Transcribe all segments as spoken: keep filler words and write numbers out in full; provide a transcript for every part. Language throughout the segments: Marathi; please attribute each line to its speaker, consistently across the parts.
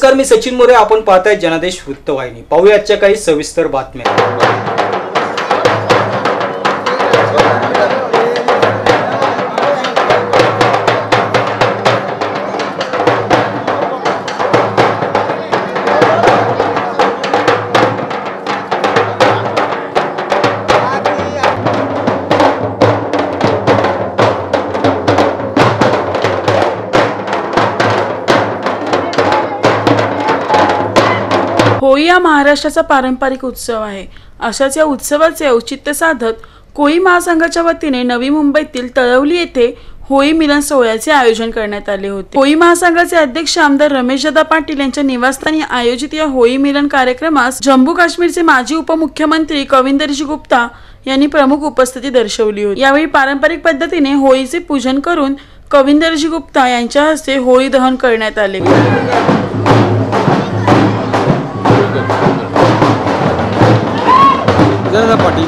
Speaker 1: नमस्कार, मी सचिन मोरे. आपण पाहताय जनादेश वृत्तवाहिनी. पाहूया आजच्या काही सविस्तर बातम्या.
Speaker 2: होळी हा महाराष्ट्राचा पारंपरिक उत्सव आहे. अशाच या उत्सवाचे औचित्य साधत कोळी महासंघाच्या वतीने नवी मुंबईतील तळवली येथे होळी मिलन सोहळ्याचे आयोजन करण्यात आले होते. होळी महासंघाचे अध्यक्ष आमदार रमेशदादा पाटील यांच्या निवासस्थानी आयोजित या होळी मिलन कार्यक्रमास जम्मू काश्मीरचे माजी उपमुख्यमंत्री कविंदरजी गुप्ता यांनी प्रमुख उपस्थिती दर्शवली होती. यावेळी पारंपरिक पद्धतीने होळीचे पूजन करून कविंदरजी गुप्ता यांच्या हस्ते होळी दहन करण्यात आले.
Speaker 3: जनता पार्टी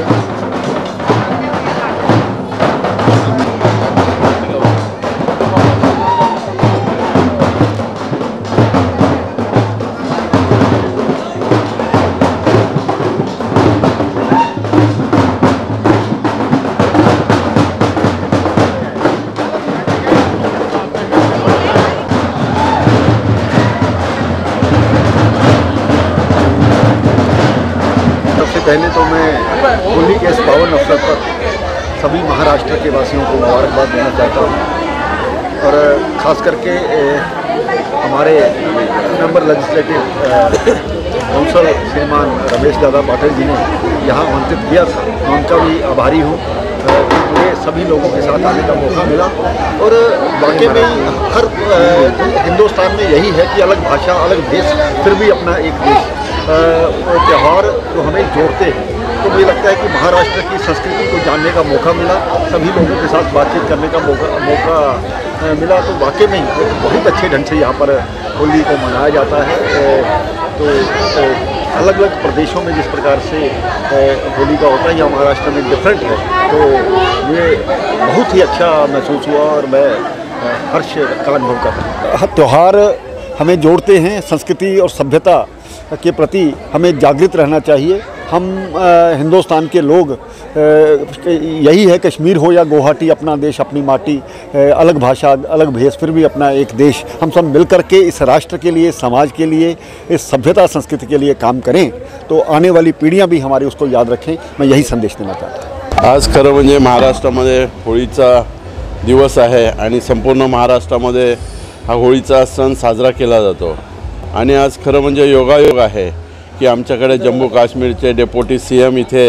Speaker 3: पहले तो मैं होली के इस पावन अवसर पर सभी महाराष्ट्र के वासियों को मुबारकबाद देना चाहता हूँ और ख़ास करके हमारे मेंबर लेजिस्लेटिव काउंसिल श्रीमान रमेश दादा पाटिल जी ने यहाँ आमंत्रित किया था. मैं उनका भी आभारी हूँ. मुझे सभी लोगों के साथ आने का मौका मिला और वाकई में हर हिंदुस्तान में यही है कि अलग भाषा अलग देश फिर भी अपना एक देश त्यौहार जो हमें जोड़ते हैं. तो मुझे लगता है कि महाराष्ट्र की संस्कृति को जानने का मौका मिला, सभी लोगों के साथ बातचीत करने का मौका मौका मिला. तो वाकई में एक बहुत अच्छे ढंग से यहाँ पर होली को मनाया जाता है. तो अलग अलग प्रदेशों में जिस प्रकार से होली का होता है यहाँ महाराष्ट्र में डिफरेंट है. तो मुझे बहुत ही अच्छा महसूस हुआ और मैं हर्ष का अनुभव कर रहा हूँ. त्यौहार हमें जोड़ते हैं, संस्कृति और सभ्यता के प्रति हमें जागृत रहना चाहिए. हम आ, हिंदुस्तान के लोग आ, यही है, कश्मीर हो या गुवाहाटी, अपना देश अपनी माटी, आ, अलग भाषा अलग भेष फिर भी अपना एक देश. हम सब मिल कर के इस राष्ट्र के लिए, समाज के लिए, इस सभ्यता संस्कृति के लिए काम करें तो आने वाली पीढ़ियां भी हमारी उसको याद रखें. मैं यही संदेश देना चाहता हूँ.
Speaker 4: आज खरं म्हणजे महाराष्ट्रामध्ये होळीचा दिवस आहे आणि संपूर्ण महाराष्ट्रामध्ये हा होळीचा सण साजरा केला जातो. आणि आज खरं म्हणजे योगायोग आहे की आमच्याकडे जम्मू काश्मीरचे डेप्युटी सी एम इथे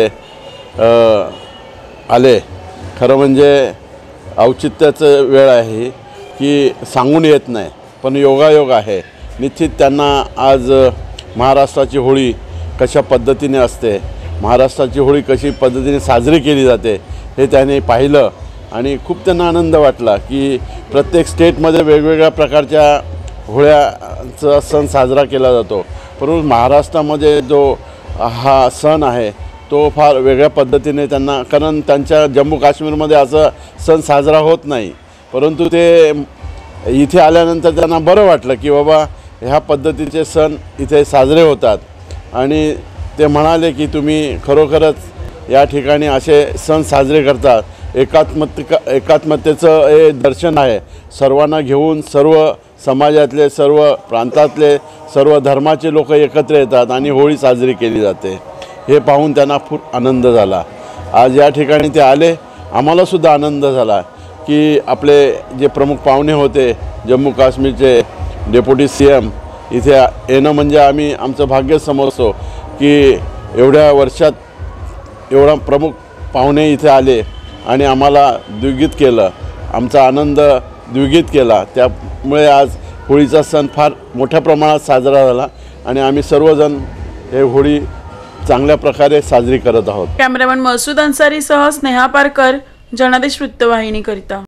Speaker 4: आले. खरं म्हणजे औचित्याचं वेळ आहे की सांगून येत नाही, पण योगायोग आहे. निश्चित त्यांना आज महाराष्ट्राची होळी कशा पद्धतीने असते, महाराष्ट्राची होळी कशी पद्धतीने साजरी केली जाते हे त्यांनी पाहिलं आणि खूप त्यांना आनंद वाटला की प्रत्येक स्टेटमध्ये वेगवेगळ्या प्रकारच्या होळ्याचा सण साजरा केला जातो, परंतु महाराष्ट्रामध्ये जो हा सण आहे तो फार वेगळ्या पद्धतीने त्यांना, कारण त्यांच्या जम्मू काश्मीरमध्ये असं सण साजरा होत नाही. परंतु ते इथे आल्यानंतर त्यांना बरं वाटलं की बाबा ह्या पद्धतीचे सण इथे साजरे होतात. आणि ते म्हणाले की तुम्ही खरोखरच या ठिकाणी असे सण साजरे करतात. एकात्मतिका एकात्मतेचं हे दर्शन आहे. सर्वांना घेऊन सर्व समाजातले, सर्व प्रांतातले, सर्व धर्माचे लोक एकत्र येतात आणि होळी साजरी केली जाते. हे पाहून त्यांना खूप आनंद झाला. आज या ठिकाणी ते आले. आम्हालासुद्धा आनंद झाला की आपले जे प्रमुख पाहुणे होते जम्मू काश्मीरचे डेप्युटी सी एम इथे येणं म्हणजे आम्ही आमचं भाग्य समजतो की एवढ्या वर्षात एवढा प्रमुख पाहुणे इथे आले आणि आम्हाला द्विगुणित केलं, आमचा आनंद द्विगुणित केला. त्यामुळे आज होळीचा सण फार मोठ्या प्रमाणात साजरा झाला आणि आम्ही सर्वजण हे होळी चांगल्या प्रकारे साजरी करत आहोत.
Speaker 2: कॅमेरामन मसूद अन्सारी सह स्नेहा पारकर, जनादेश वृत्तवाहिनी करिता.